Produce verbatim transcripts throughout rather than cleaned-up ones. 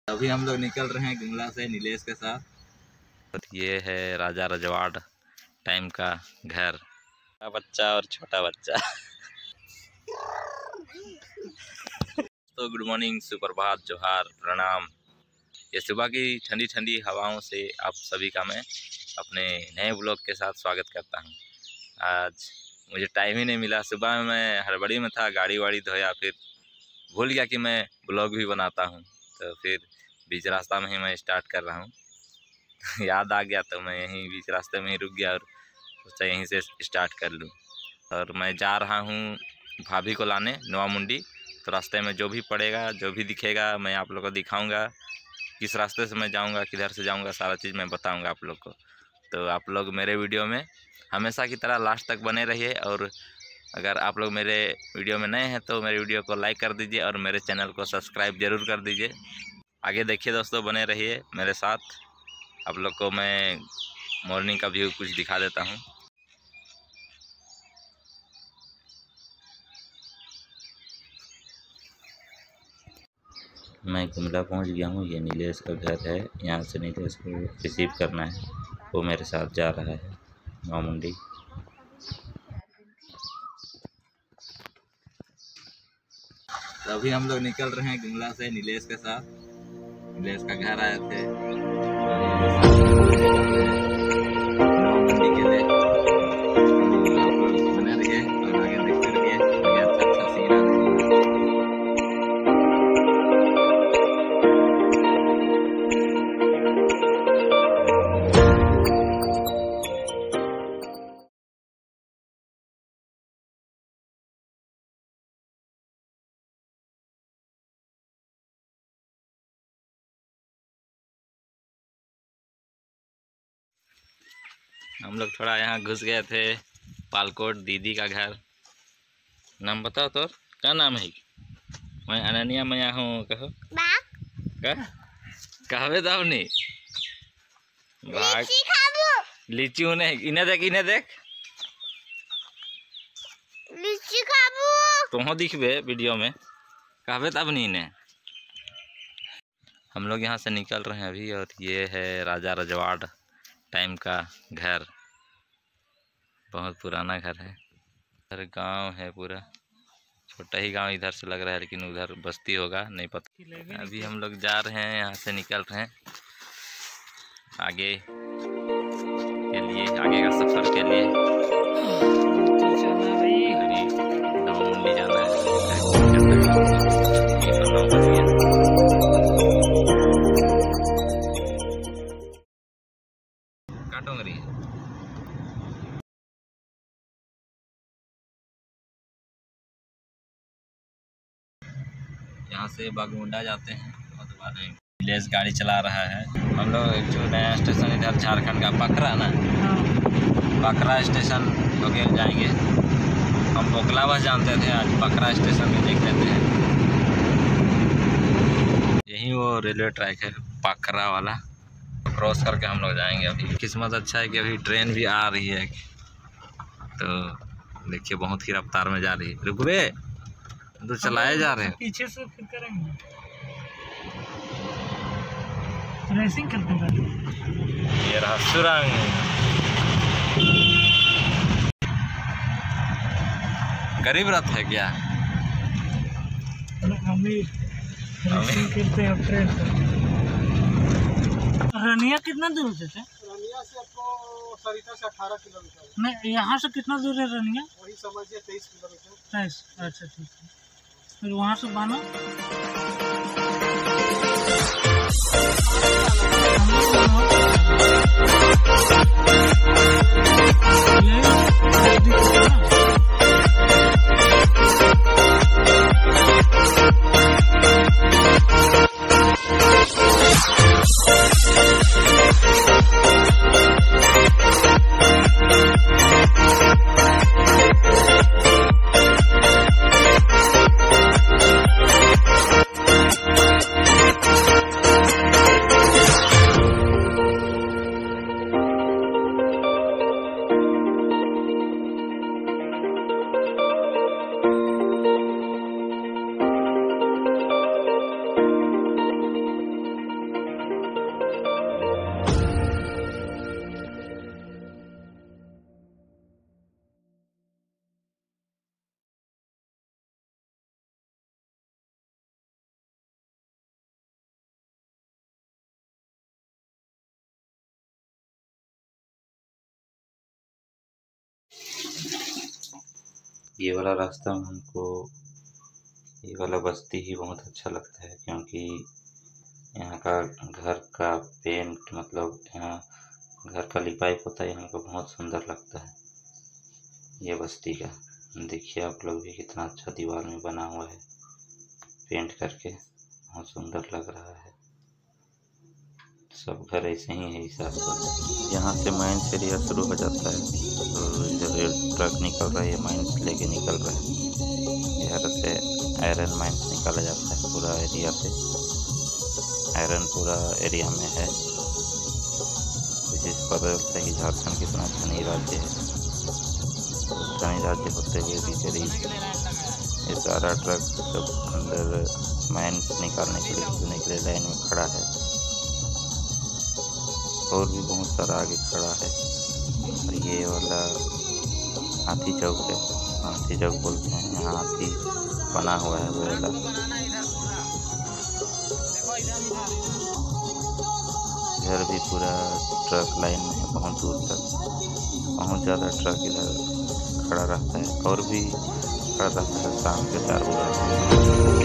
अभी हम लोग निकल रहे हैं गुमला से नीलेश के साथ। ये है राजा रजवाड़ टाइम का घर, बड़ा बच्चा और छोटा बच्चा। तो गुड मॉर्निंग, सुप्रभात, जोहार, प्रणाम। ये सुबह की ठंडी ठंडी हवाओं से आप सभी का मैं अपने नए ब्लॉग के साथ स्वागत करता हूँ। आज मुझे टाइम ही नहीं मिला, सुबह में मैं हड़बड़ी में था, गाड़ी वाड़ी धोया, फिर भूल गया कि मैं ब्लॉग भी बनाता हूँ। तो फिर बीच रास्ता में ही मैं स्टार्ट कर रहा हूँ। याद आ गया तो मैं यहीं बीच रास्ते में ही रुक गया और सोचा यहीं से स्टार्ट कर लूँ। और मैं जा रहा हूँ भाभी को लाने नवा मुंडी। तो रास्ते में जो भी पड़ेगा, जो भी दिखेगा, मैं आप लोग को दिखाऊंगा। किस रास्ते से मैं जाऊंगा, किधर से जाऊंगा, सारा चीज़ मैं बताऊंगा आप लोग को। तो आप लोग मेरे वीडियो में हमेशा की तरह लास्ट तक बने रहिए। और अगर आप लोग मेरे वीडियो में नए हैं तो मेरे वीडियो को लाइक कर दीजिए और मेरे चैनल को सब्सक्राइब ज़रूर कर दीजिए। आगे देखिए दोस्तों, बने रहिए मेरे साथ। आप लोग को मैं मॉर्निंग का व्यू कुछ दिखा देता हूँ। मैं गुमला पहुँच गया हूँ। ये नीलेश का घर है। यहाँ से नीलेश को रिसीव करना है, वो मेरे साथ जा रहा है नवा मुंडी। तो अभी हम लोग निकल रहे हैं गुमला से नीलेश के साथ। नीलेश का घर आए थे के लिए। बने रहिए और आगे देखते रहिए, आगे अच्छा अच्छा सीन आ हम लोग थोड़ा यहाँ घुस गए थे। पालकोट दीदी का घर। नाम बताओ तो, क्या नाम है? मैं अनन्या मैया हूँ। कहो कह कहवे दाओ नहीं लीची हूँ नहीं। इन्हें देख, इन्हें देख, लीची खाबू। तुम दिखबे वीडियो में, कहवे तब नहीं इन्हें। हम लोग यहाँ से निकल रहे हैं अभी। और ये है राजा रजवाड़ टाइम का घर, बहुत पुराना घर है। इधर गांव है पूरा, छोटा ही गांव इधर से लग रहा है, लेकिन उधर बस्ती होगा, नहीं पता। अभी हम लोग जा रहे हैं, यहाँ से निकल रहे हैं आगे के लिए, आगे का सफर के लिए। अभी नवा मुंडी जाना है। काटोंगरी यहाँ से बागमुंडा जाते हैं। नीलेश गाड़ी चला रहा है। हम लोग एक जो नया स्टेशन इधर झारखंड का पकरा ना, पकरा स्टेशन होके जाएंगे। हम बोकला बस जानते थे, आज पकरा स्टेशन में देख लेते हैं। यही वो रेलवे ट्रैक है पकरा वाला, क्रॉस करके हम लोग जाएंगे। अभी किस्मत अच्छा है कि अभी ट्रेन भी आ रही है। तो देखिए बहुत ही रफ्तार में जा रही है। रुकवे तो चलाए जा रहे हैं, पीछे से फिर करेंगे, रेसिंग करते हैं। ये रहा सुरंग। गरीब रथ है क्या? अमीर रेसिंग करते हैं ट्रेन से। रनिया कितना दूर से थे? रनिया से आपको सरिता से अठारह किलोमीटर। नहीं, यहाँ से कितना दूर है रनिया? वही समझिए तेईस किलोमीटर। तेईस, अच्छा ठीक है। फिर वहाँ से बानो ये वाला रास्ता हमको ये वाला बस्ती ही बहुत अच्छा लगता है, क्योंकि यहाँ का घर का पेंट मतलब यहाँ घर का लिपाई पोताई हमको बहुत सुंदर लगता है। ये बस्ती का देखिए आप लोग भी कितना अच्छा दीवार में बना हुआ है, पेंट करके बहुत सुंदर लग रहा है। सब घर ऐसे ही है हिसाब से। यहाँ से माइंस एरिया शुरू हो जाता है, तो इधर ट्रक निकल रहा है, ये माइंस लेके निकल रहा है। इधर से आयरन माइंस निकाला जाता है पूरा एरिया से, आयरन पूरा एरिया में है। इसी से पता चलता है कि झारखंड कितना धनी राज्य है। धनी राज्य होते हुए भी करीब ये सारा ट्रक सब अंदर माइंस निकालने के लिए घुसने के लिए लाइन में खड़ा है, और भी बहुत सारा आगे खड़ा है। और ये वाला हाथी चौक है, हाथी चौक बोलते हैं, यहाँ हाथी बना हुआ है वो वाला। इधर भी पूरा ट्रक लाइन में है, बहुत दूर तक, बहुत ज़्यादा ट्रक इधर खड़ा रहता है, और भी खड़ा रहता है शाम के चार बजे।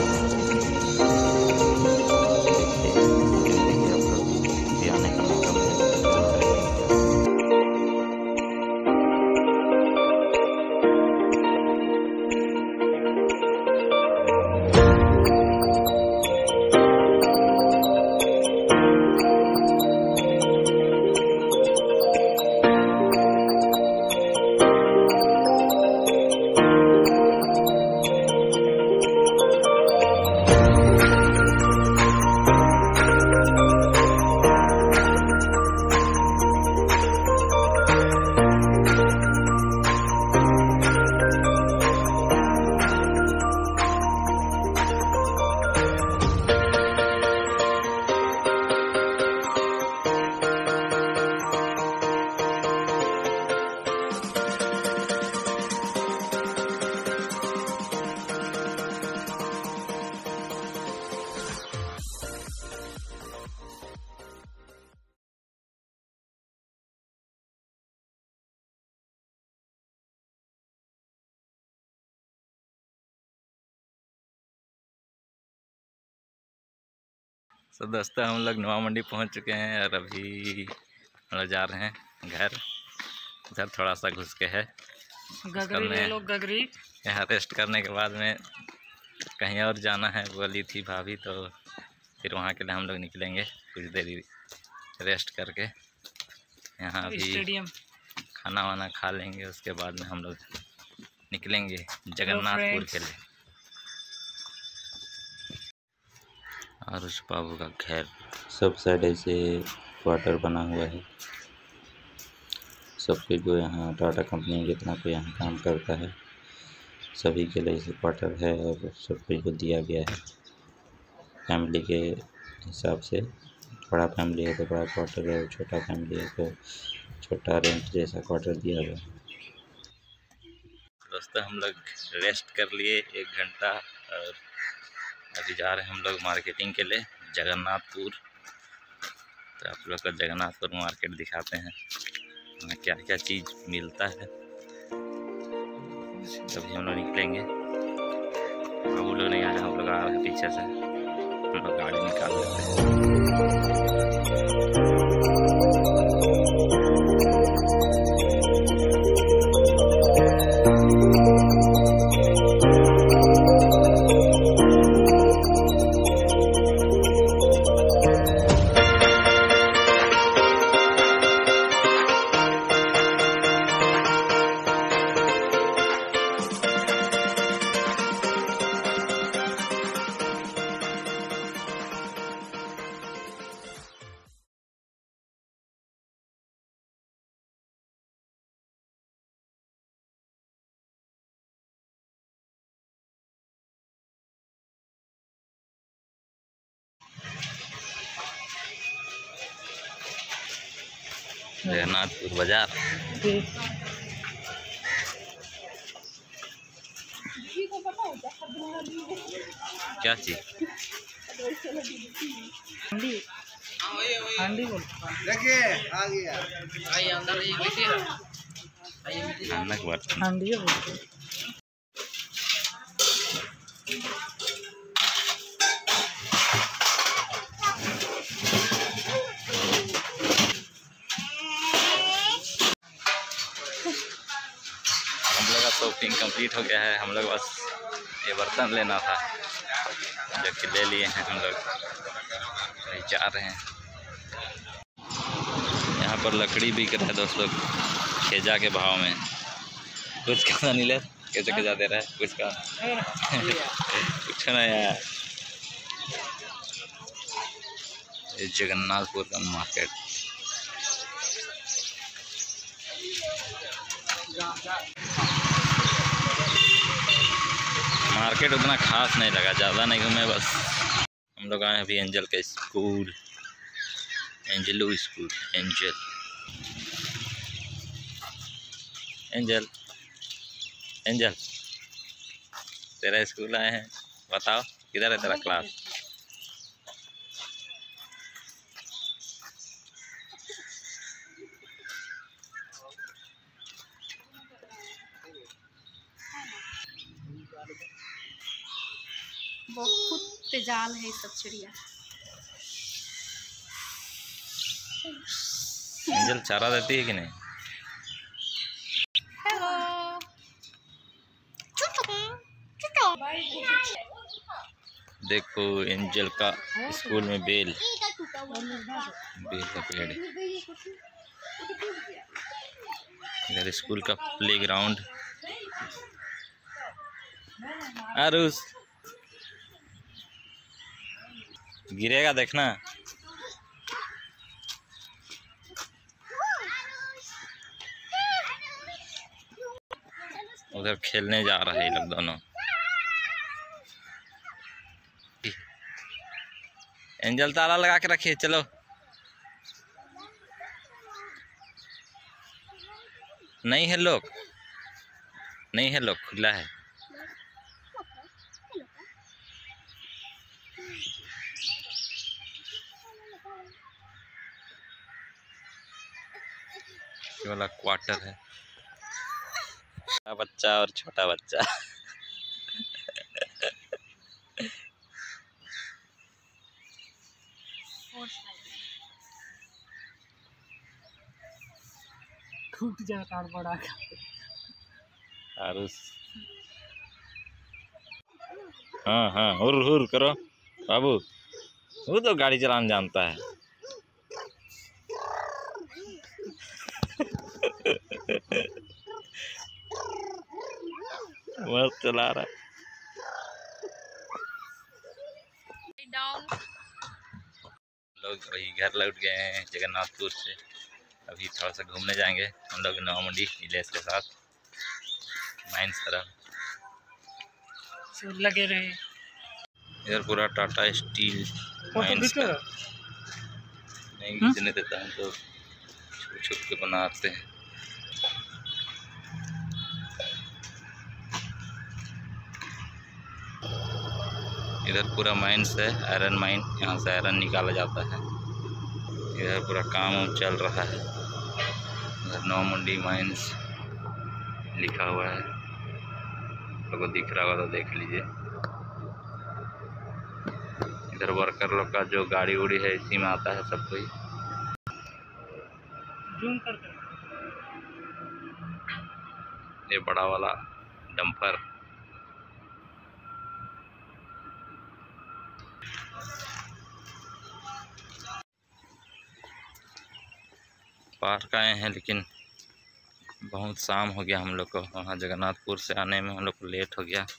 तो दोस्तों हम लोग नवा मंडी पहुंच चुके हैं और अभी हम लोग जा रहे हैं घर। इधर थोड़ा सा घुस के है गगरी ले लो गगरी। यहाँ रेस्ट करने के बाद में कहीं और जाना है बोली थी भाभी, तो फिर वहाँ के लिए हम लोग निकलेंगे कुछ देरी रेस्ट करके। यहाँ अभी खाना वाना खा लेंगे, उसके बाद में हम लोग निकलेंगे जगन्नाथपुर के लिए। और उस बाबू का घर सब साइड ऐसे क्वार्टर बना हुआ है। सबके को यहाँ टाटा कंपनी जितना कोई यहाँ काम करता है सभी के लिए ऐसे क्वार्टर है, और सबको को दिया गया है फैमिली के हिसाब से। बड़ा फैमिली है तो बड़ा क्वार्टर है, छोटा फैमिली है तो छोटा रेंट जैसा क्वार्टर दिया हुआ है। दोस्तों हम लोग रेस्ट कर लिए एक घंटा, और अभी जा रहे हैं हम लोग मार्केटिंग के लिए जगन्नाथपुर। तो आप लोग का जगन्नाथपुर मार्केट दिखाते हैं वहाँ क्या क्या चीज़ मिलता है। तभी हम लोग निकलेंगे। अब वो लोग नहीं आए, हम लोग आ रहे हैं पीछे से, हम लोग गाड़ी निकाल लेते हैं। जगन्नाथपुर बाजार। क्या चीज हांडी बोल देखिए आ गया खाना के बर्तन हांडी बोलते शॉपिंग कंप्लीट हो गया है। हम लोग बस ये बर्तन लेना था जो कि ले लिए हैं। हम लोग वही जा रहे हैं। यहाँ पर लकड़ी बिक रहा है दोस्तों खेजा के भाव में। कुछ का नहीं ले कैसे कैसा दे रहा है कुछ का कुछ ना यार। ये जगन्नाथपुर का मार्केट। मार्केट उतना खास नहीं लगा, ज़्यादा नहीं घूमे बस। हम लोग आए अभी एंजल के school, Angelo school. Angel Angel Angel तेरा स्कूल आए हैं, बताओ किधर है तेरा क्लास? बहुत तेजाल है सब चिड़िया। एंजल चारा देती है कि नहीं? देखो एंजल का स्कूल में बेल बेल का पेड़। इधर स्कूल का प्लेग्राउंड। आरुष गिरेगा देखना। उधर खेलने जा रहे हैं लोग दोनों। एंजल ताला लगा के रखिए, चलो। नहीं है लोग, नहीं है लोग, खुला है। ये वाला क्वार्टर है। बड़ा बच्चा और छोटा बच्चा। टूट जाता है बड़ा का। आरुष हाँ हाँ हुर हुर करो बाबू, वो तो गाड़ी चलाना जानता है। मस्त चला रहा है। लोग वही घर लौट गए हैं जगन्नाथपुर से। अभी थोड़ा सा घूमने जाएंगे हम लोग नवा मंडी नीलेश के साथ माइंस तरफ। लगे रहे इधर पूरा टाटा स्टील माइंस का। नहीं खींचने देता है तो छुप छुप के बनाते हैं। इधर पूरा माइंस है, आयरन माइन। यहाँ से आयरन निकाला जाता है। इधर पूरा काम चल रहा है। इधर नवा मंडी माइंस लिखा हुआ है, लोगों को दिख रहा होगा तो देख लीजिए। इधर वर्कर लोग का जो गाड़ी उड़ी है इसी में आता है सब कोई। जूम करके ये बड़ा वाला डंपर। पार्क आए हैं लेकिन बहुत शाम हो गया हम लोग को। वहाँ जगन्नाथपुर से आने में हम लोग को लेट हो गया।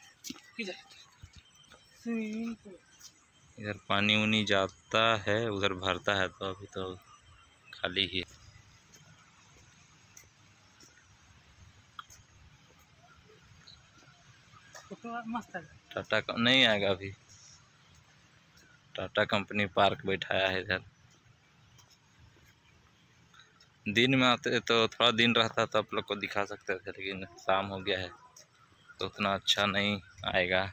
इधर पानी उनी जाता है, उधर भरता है तो अभी तो खाली ही। मस्त है। टाटा का नहीं आएगा अभी। टाटा कंपनी पार्क बैठाया है इधर। दिन में आते तो थोड़ा दिन रहता तो आप लोग को दिखा सकते थे, लेकिन शाम हो गया है तो उतना अच्छा नहीं आएगा।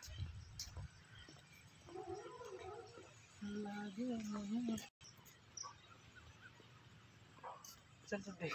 चल तो देख।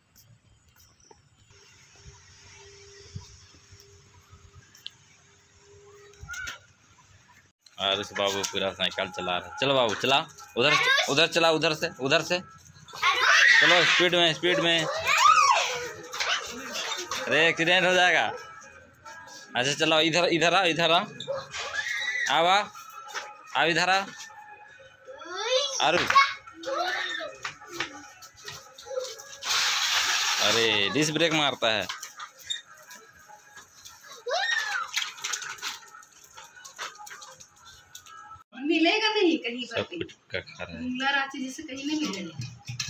और इस बाबू पूरा साइकिल चला रहे। चलो बाबू चला, उधर उधर चला, उधर से उधर से चलो, स्पीड में स्पीड में। अरे एक्सीडेंट हो जाएगा। अच्छा चलो इधर इधर आओ इधर आओ आओ आओ आओ इधर आओ आरू। अरे डिस्क ब्रेक मारता है। मिलेगा नहीं कहीं पर सब भी। कुछ का खा रहा है। मुंगला रांची जैसे कहीं नहीं मिलेगा।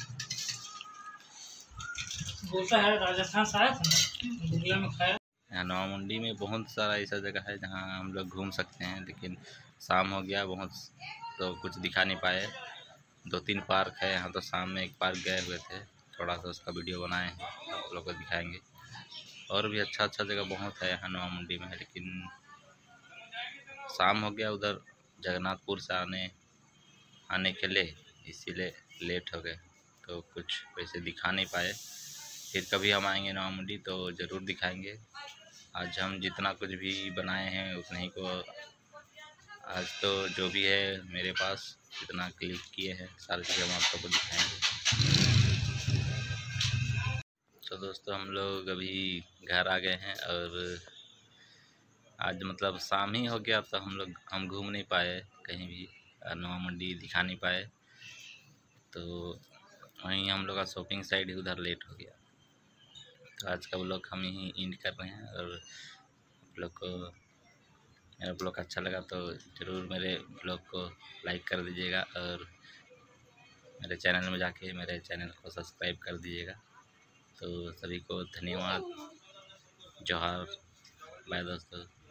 बोलता है राजस्थान से आया था ना, दुनिया में खाया। यहाँ नवा मंडी में बहुत सारा ऐसा जगह है जहाँ हम लोग घूम सकते हैं, लेकिन शाम हो गया बहुत तो कुछ दिखा नहीं पाए। दो तीन पार्क है यहाँ, तो शाम में एक पार्क गए हुए थे, थोड़ा सा उसका वीडियो बनाए हैं, आप लोग को दिखाएंगे। और भी अच्छा अच्छा जगह बहुत है यहाँ नवा मंडी में, लेकिन शाम हो गया उधर जगन्नाथपुर से आने आने के लिए, इसीलिए लेट हो गए तो कुछ वैसे दिखा नहीं पाए। फिर कभी हम आएंगे नवा मंडी तो ज़रूर दिखाएंगे। आज हम जितना कुछ भी बनाए हैं उतने ही को, आज तो जो भी है मेरे पास जितना क्लिक किए हैं सारी चीज़ें हम आप सबको दिखाएंगे। तो दोस्तों हम लोग अभी घर आ गए हैं और आज मतलब शाम ही हो गया तो हम लोग हम घूम नहीं पाए कहीं भी, नवा मंडी दिखा नहीं पाए, तो वहीं हम लोग का शॉपिंग साइड ही उधर लेट हो गया। तो आज का व्लॉग हम यहीं एंड कर रहे हैं, और आप लोग को मेरा ब्लॉग अच्छा लगा तो ज़रूर मेरे ब्लॉग को लाइक कर दीजिएगा, और मेरे चैनल में जाके मेरे चैनल को सब्सक्राइब कर दीजिएगा। तो सभी को धन्यवाद, जोहार, बाय दोस्तों।